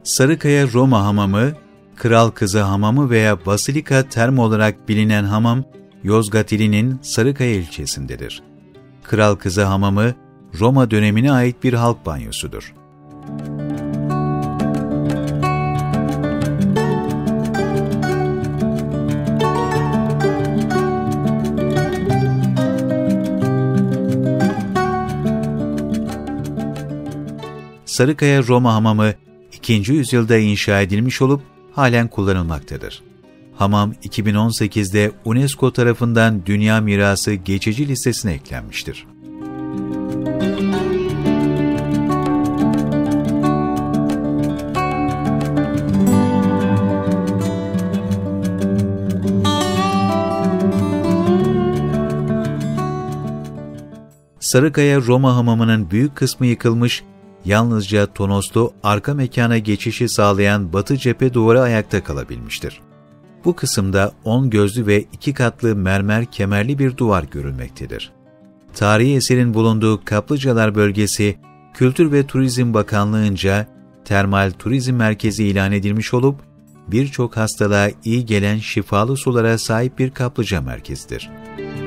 Sarıkaya Roma Hamamı, Kral Kızı Hamamı veya Basilika Term olarak bilinen hamam, Yozgat ilinin Sarıkaya ilçesindedir. Kral Kızı Hamamı, Roma dönemine ait bir halk banyosudur. Sarıkaya Roma Hamamı, 2. yüzyılda inşa edilmiş olup halen kullanılmaktadır. Hamam, 2018'de UNESCO tarafından Dünya Mirası geçici listesine eklenmiştir. Sarıkaya Roma Hamamı'nın büyük kısmı yıkılmış, yalnızca tonoslu arka mekana geçişi sağlayan batı cephe duvarı ayakta kalabilmiştir. Bu kısımda 10 gözlü ve 2 katlı mermer kemerli bir duvar görülmektedir. Tarihi eserin bulunduğu Kaplıcalar bölgesi, Kültür ve Turizm Bakanlığı'nca termal turizm merkezi ilan edilmiş olup, birçok hastalığa iyi gelen şifalı sulara sahip bir kaplıca merkezidir.